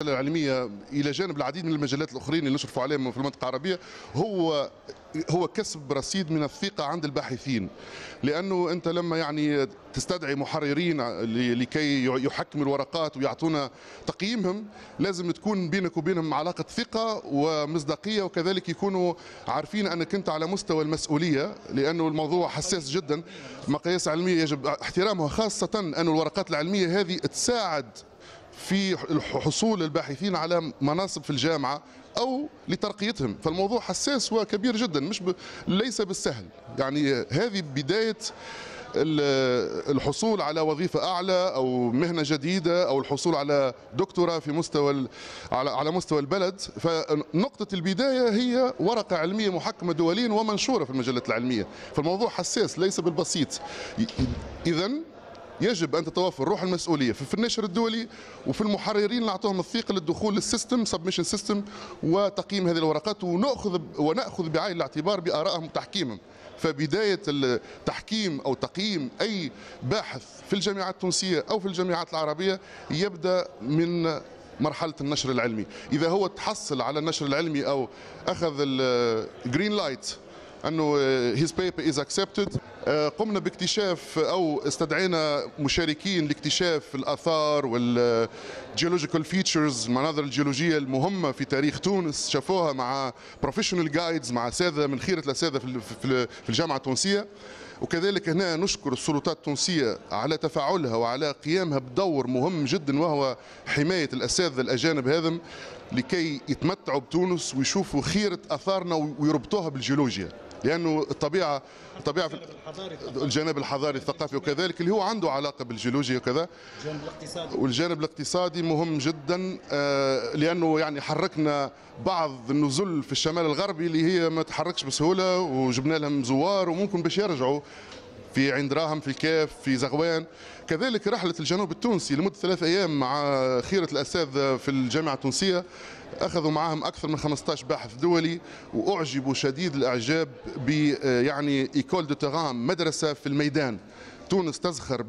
العلمية إلى جانب العديد من المجالات الأخرين اللي نشرفوا عليهم في المنطقة العربية هو كسب رصيد من الثقة عند الباحثين، لأنه أنت لما يعني تستدعي محررين لكي يحكموا الورقات ويعطونا تقييمهم، لازم تكون بينك وبينهم علاقة ثقة ومصداقية، وكذلك يكونوا عارفين أنك أنت على مستوى المسؤولية، لأنه الموضوع حساس جدا. مقاييس علمية يجب احترامها، خاصة أن الورقات العلمية هذه تساعد في حصول الباحثين على مناصب في الجامعة أو لترقيتهم، فالموضوع حساس وكبير جدا، ليس بالسهل. يعني هذه بداية الحصول على وظيفة أعلى أو مهنة جديدة أو الحصول على دكتوراه في مستوى على مستوى البلد. فنقطة البداية هي ورقة علمية محكمة دوليا ومنشورة في المجلات العلمية، فالموضوع حساس ليس بالبسيط. إذن يجب ان تتوفر روح المسؤوليه في النشر الدولي وفي المحررين اللي اعطوهم الثقه للدخول للسيستم سبمشن سيستم وتقييم هذه الورقات، وناخذ بعين الاعتبار بارائهم وتحكيمهم. فبدايه التحكيم او تقييم اي باحث في الجامعات التونسيه او في الجامعات العربيه يبدا من مرحله النشر العلمي. اذا هو تحصل على النشر العلمي او اخذ الجرين لايت انه his paper is accepted، قمنا باكتشاف او استدعينا مشاركين لاكتشاف الاثار والجيولوجيكال فيتشرز، المناظر الجيولوجيه المهمه في تاريخ تونس، شافوها مع بروفيشنال جايدز، مع اساتذه من خيره الاساتذه في الجامعه التونسيه. وكذلك هنا نشكر السلطات التونسيه على تفاعلها وعلى قيامها بدور مهم جدا، وهو حمايه الاساتذه الاجانب هذم لكي يتمتعوا بتونس ويشوفوا خيره اثارنا ويربطوها بالجيولوجيا، لانه الطبيعه الجانب الحضاري الثقافي وكذلك اللي هو عنده علاقه بالجيولوجيا وكذا. والجانب الاقتصادي مهم جدا، لانه يعني حركنا بعض النزل في الشمال الغربي اللي هي ما تحركش بسهوله، وجبنا لهم زوار وممكن باش يرجعوا في عين دراهم، في الكاف، في زغوان. كذلك رحله الجنوب التونسي لمده 3 أيام مع خيره الاساتذه في الجامعه التونسيه، اخذوا معهم اكثر من 15 باحث دولي، واعجبوا شديد الاعجاب ب يعني ايكول دو تيران، مدرسه في الميدان. تونس تزخر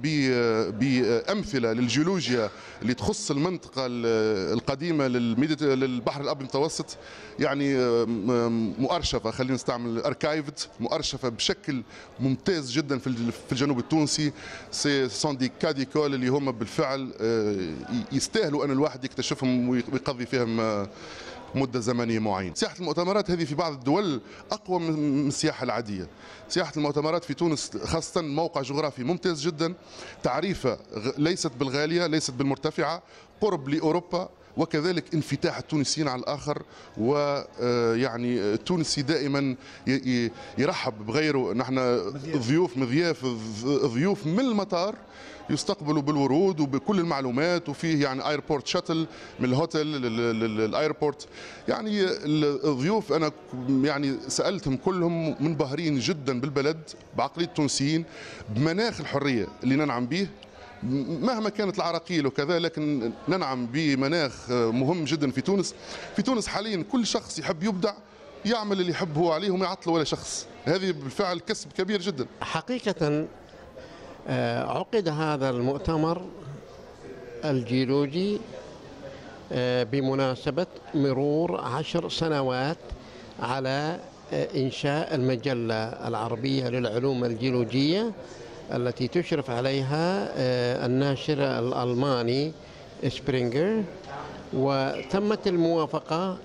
بامثله للجيولوجيا اللي تخص المنطقه القديمه للبحر الابيض المتوسط، يعني مؤرشفه، خلينا نستعمل اركايفد، مؤرشفه بشكل ممتاز جدا في الجنوب التونسي. سون دي كاديكول اللي هم بالفعل يستاهلوا ان الواحد يكتشفهم ويقضي فيهم مدة زمنية معينة. سياحة المؤتمرات هذه في بعض الدول أقوى من السياحة العادية. سياحة المؤتمرات في تونس خاصة موقع جغرافي ممتاز جدا، تعريفة ليست بالغالية، ليست بالمرتفعة، قرب لأوروبا، وكذلك انفتاح التونسيين على الآخر. ويعني التونسي دائما يرحب بغيره. نحن ضيوف مضياف، ضيوف من المطار يستقبلوا بالورود وبكل المعلومات، وفيه يعني ايربورت شاتل من الهوتيل للايربورت. يعني الضيوف انا يعني سالتهم كلهم منبهرين جدا بالبلد، بعقليه التونسيين، بمناخ الحريه اللي ننعم به مهما كانت العراقيل وكذا، لكن ننعم بمناخ مهم جدا في تونس. في تونس حاليا كل شخص يحب يبدع يعمل اللي يحب هو عليه وما يعطله ولا شخص. هذه بالفعل كسب كبير جدا. حقيقة عقد هذا المؤتمر الجيولوجي بمناسبة مرور 10 سنوات على إنشاء المجلة العربية للعلوم الجيولوجية التي تشرف عليها الناشر الألماني سبرينجر. وتمت الموافقة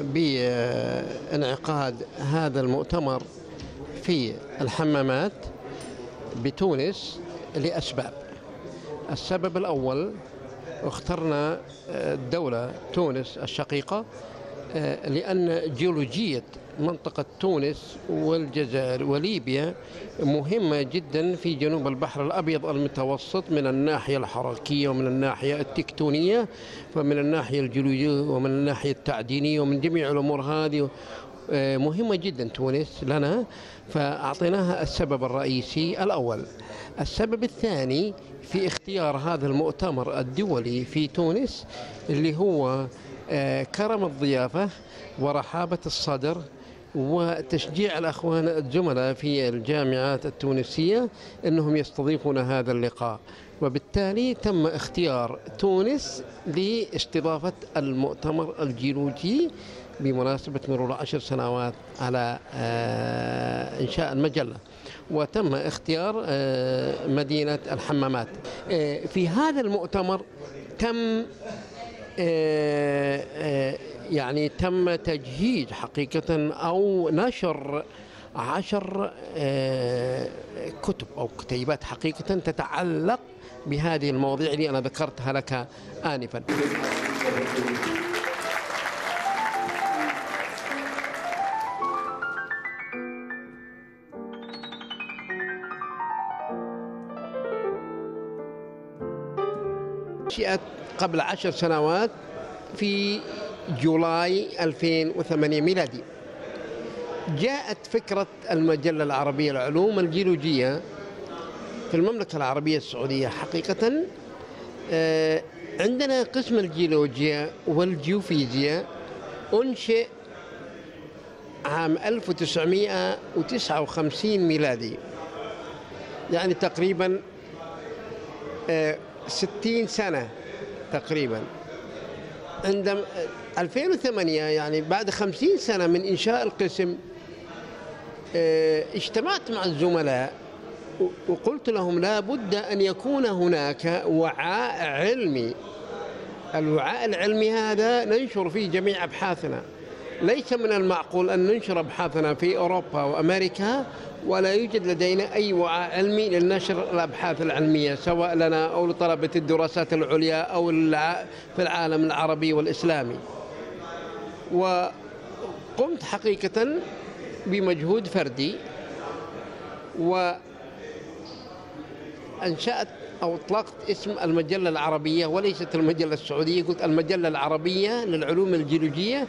بانعقاد هذا المؤتمر في الحمامات بتونس لأسباب. السبب الأول، اخترنا الدولة تونس الشقيقة لأن جيولوجية منطقة تونس والجزائر وليبيا مهمة جدا في جنوب البحر الأبيض المتوسط، من الناحية الحركية ومن الناحية التكتونية ومن الناحية الجيولوجية ومن الناحية التعدينية، ومن جميع الأمور هذه مهمة جدا تونس لنا، فأعطيناها السبب الرئيسي الأول. السبب الثاني في اختيار هذا المؤتمر الدولي في تونس اللي هو كرم الضيافة ورحابة الصدر وتشجيع الأخوان الزملاء في الجامعات التونسية أنهم يستضيفون هذا اللقاء، وبالتالي تم اختيار تونس لاستضافة المؤتمر الجيولوجي بمناسبة مرور 10 سنوات على إنشاء المجلة، وتم اختيار مدينة الحمامات. في هذا المؤتمر تم يعني تم تجهيز حقيقة أو نشر 10 كتب أو كتيبات حقيقة تتعلق بهذه المواضيع اللي أنا ذكرتها لك آنفا. نشأت قبل 10 سنوات في جولاي 2008 ميلادي. جاءت فكرة المجلة العربية للعلوم الجيولوجية في المملكة العربية السعودية. حقيقة عندنا قسم الجيولوجيا والجيوفيزياء أنشئ عام 1959 ميلادي، يعني تقريبا 60 سنة تقريبا. عندما 2008 يعني بعد 50 سنة من إنشاء القسم اجتمعت مع الزملاء وقلت لهم لا بد أن يكون هناك وعاء علمي. الوعاء العلمي هذا ننشر فيه جميع أبحاثنا. ليس من المعقول أن ننشر أبحاثنا في أوروبا وأمريكا ولا يوجد لدينا أي وعاء علمي للنشر الأبحاث العلمية، سواء لنا أو لطلبة الدراسات العليا أو في العالم العربي والإسلامي. وقمت حقيقة بمجهود فردي وأنشأت أو أطلقت اسم المجلة العربية وليست المجلة السعودية، قلت المجلة العربية للعلوم الجيولوجية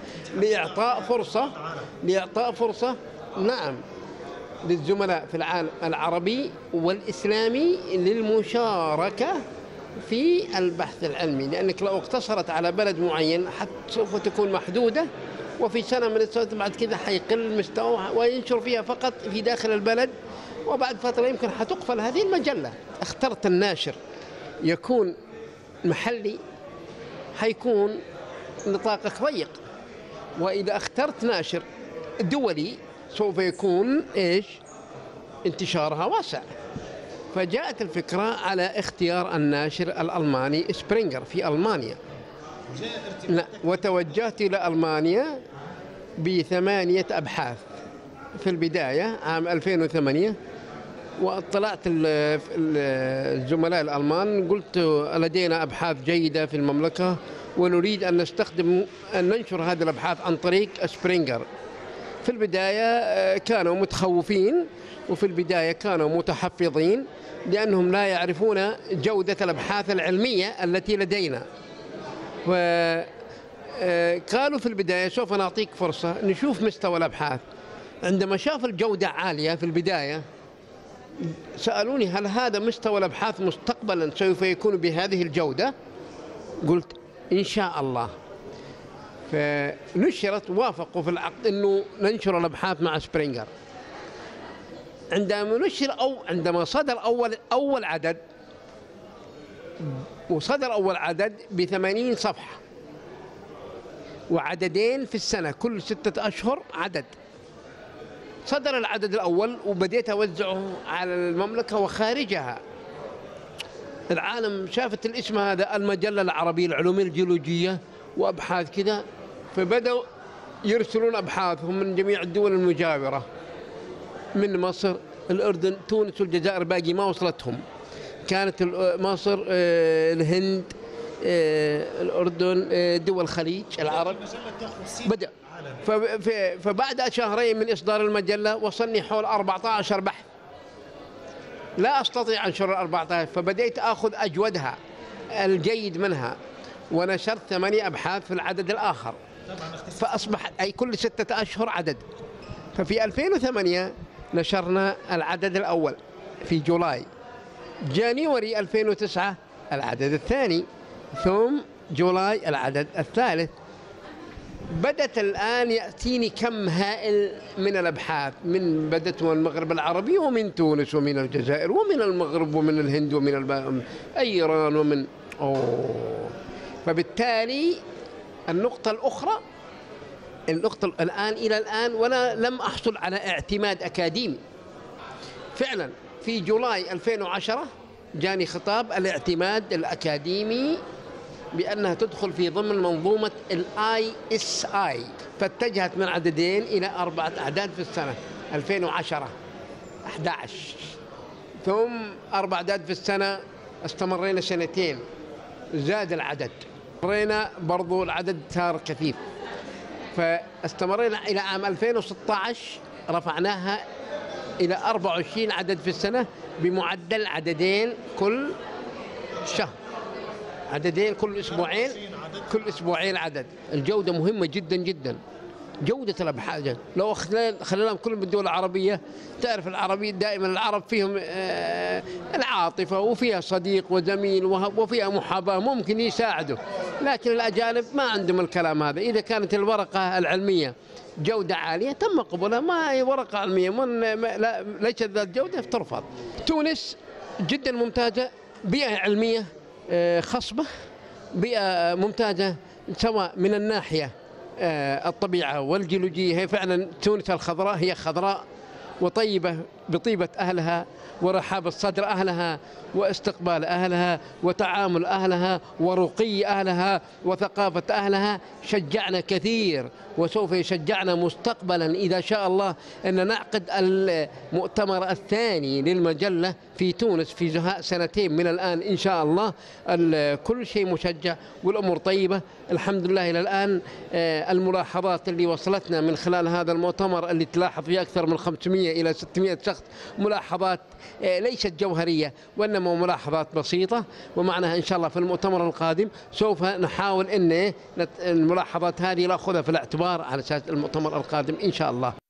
لإعطاء فرصة نعم للزملاء في العالم العربي والإسلامي للمشاركة في البحث العلمي، لأنك لو اقتصرت على بلد معين سوف تكون محدودة، وفي سنة من السنوات بعد كذا حيقل المستوى وينشر فيها فقط في داخل البلد، وبعد فترة يمكن حتقفل هذه المجلة. اخترت الناشر يكون محلي حيكون نطاقك ضيق، وإذا اخترت ناشر دولي سوف يكون إيش انتشارها واسع. فجاءت الفكرة على اختيار الناشر الألماني سبرينجر في ألمانيا. وتوجهت إلى ألمانيا ب8 أبحاث في البداية عام 2008، واطلعت الزملاء الألمان قلت لدينا أبحاث جيدة في المملكة ونريد أن ننشر هذه الأبحاث عن طريق سبرينجر. في البداية كانوا متخوفين، وفي البداية كانوا متحفظين لأنهم لا يعرفون جودة الأبحاث العلمية التي لدينا. وقالوا في البداية سوف نعطيك فرصة نشوف مستوى الأبحاث. عندما شاف الجودة عالية في البداية سألوني هل هذا مستوى الأبحاث مستقبلا سوف يكون بهذه الجودة؟ قلت إن شاء الله. فنشرت، وافقوا في العقد أنه ننشر الأبحاث مع سبرينجر. عندما صدر أول عدد، وصدر أول عدد ب80 صفحة وعددين في السنة كل 6 أشهر عدد. صدر العدد الأول وبديت أوزعه على المملكة وخارجها. العالم شافت الاسم هذا المجلة العربية للعلوم الجيولوجية وأبحاث كذا، فبدأوا يرسلون أبحاثهم من جميع الدول المجاورة، من مصر، الأردن، تونس والجزائر. باقي ما وصلتهم، كانت مصر، الهند، الأردن، دول الخليج العرب. بدأ فبعد شهرين من إصدار المجلة وصلني حول 14 بحث. لا أستطيع أنشر 14، فبدأت أخذ أجودها الجيد منها ونشرت 8 أبحاث في العدد الآخر، فأصبح أي كل 6 أشهر عدد. ففي 2008 نشرنا العدد الأول في جولاي. جانيوري 2009 العدد الثاني، ثم جولاي العدد الثالث. بدأت الآن يأتيني كم هائل من الأبحاث، بدأت من المغرب العربي ومن تونس ومن الجزائر ومن المغرب ومن الهند ومن إيران ومن فبالتالي النقطة الأخرى، إلى الآن وأنا لم أحصل على اعتماد أكاديمي. فعلا في جولاي 2010 جاني خطاب الاعتماد الأكاديمي بأنها تدخل في ضمن منظومة ISI، فاتجهت من عددين إلى 4 أعداد في السنة. 2010 11 ثم 4 أعداد في السنة، استمرينا سنتين زاد العدد، استمرينا برضو العدد صار كثيف، فاستمرينا إلى عام 2016 رفعناها إلى 24 عدد في السنة بمعدل عددين كل شهر، عددين كل أسبوعين عدد. الجودة مهمة جدا جدا، جودة الأبحاث. لو خلينا كل من الدول العربية، تعرف العربي دائما العرب فيهم العاطفة وفيها صديق وزميل وفيها محاباة ممكن يساعده، لكن الأجانب ما عندهم الكلام هذا. إذا كانت الورقة العلمية جودة عالية تم قبولها، ما هي ورقة علمية ليست ذات جودة ترفض. تونس جدا ممتازة، بيئة علمية خصبة، بيئة ممتازة سواء من الناحية الطبيعة والجيولوجية. هي فعلا تونس الخضراء هي خضراء وطيبة بطيبة أهلها ورحاب الصدر أهلها واستقبال أهلها وتعامل أهلها ورقي أهلها وثقافة أهلها. شجعنا كثير وسوف يشجعنا مستقبلا إذا شاء الله أن نعقد المؤتمر الثاني للمجلة في تونس في زهاء 2 من الآن إن شاء الله. كل شيء مشجع والأمور طيبة الحمد لله. إلى الآن الملاحظات اللي وصلتنا من خلال هذا المؤتمر اللي تلاحظ فيه أكثر من 500 إلى 600 شخص، ملاحظات ليست جوهرية وإنما ملاحظات بسيطة، ومعناها إن شاء الله في المؤتمر القادم سوف نحاول أن الملاحظات هذه نأخذها في الاعتبار على أساس المؤتمر القادم إن شاء الله.